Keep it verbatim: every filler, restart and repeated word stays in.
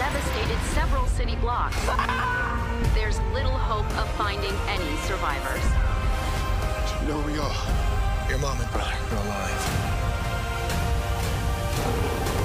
devastated several city blocks. There's little hope of finding any survivors. Do you know who we are? Your mom and brother are alive.